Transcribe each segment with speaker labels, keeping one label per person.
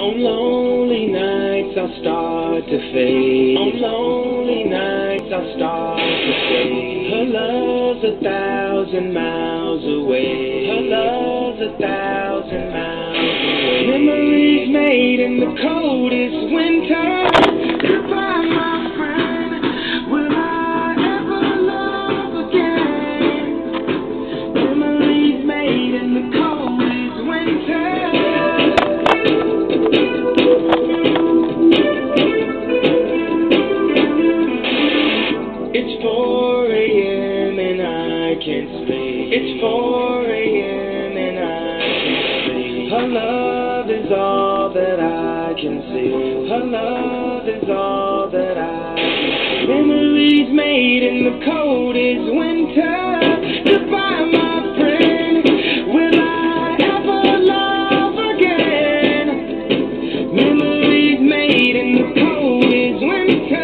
Speaker 1: On lonely nights I'll start to fade. On lonely nights I'll start to fade. Her love's 1,000 miles away. Her love's 1,000 miles away. Memories made in the coldest winter. Goodbye, my friend. Will I ever love again? Memories made in the coldest winter. It's 4 a.m. and I can't sleep. It's 4 a.m. and I can't sleep. Her love is all that I can see. Her love is all that I can see. Memories made in the coldest winter. Goodbye, my friend. Will I ever love again? Memories made in the coldest winter.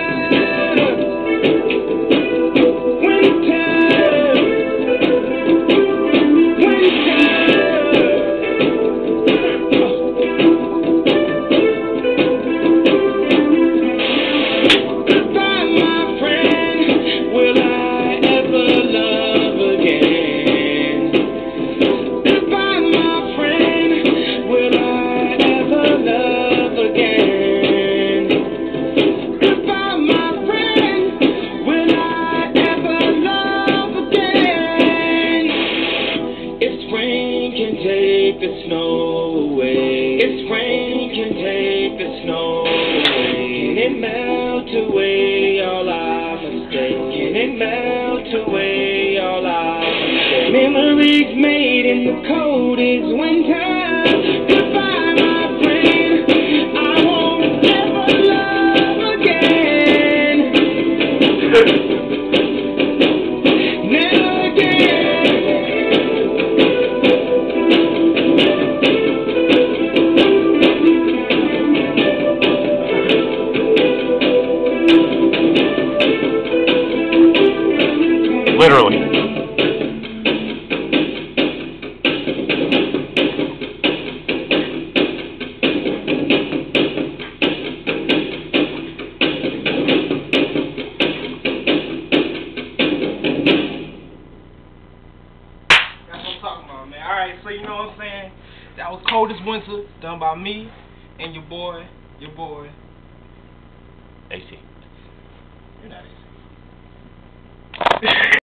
Speaker 1: Take the snow away. If spring can take the snow away, can it melt away all our mistakes? Can it melt away all our mistakes? Memories made in the coldest winter. Goodbye, my friend. I won't ever love again. Never again.
Speaker 2: Literally.
Speaker 3: That's what I'm talking about, man. Alright, so you know what I'm saying? That was Coldest Winter, done by me and your boy.
Speaker 2: AC.
Speaker 3: You're not AC.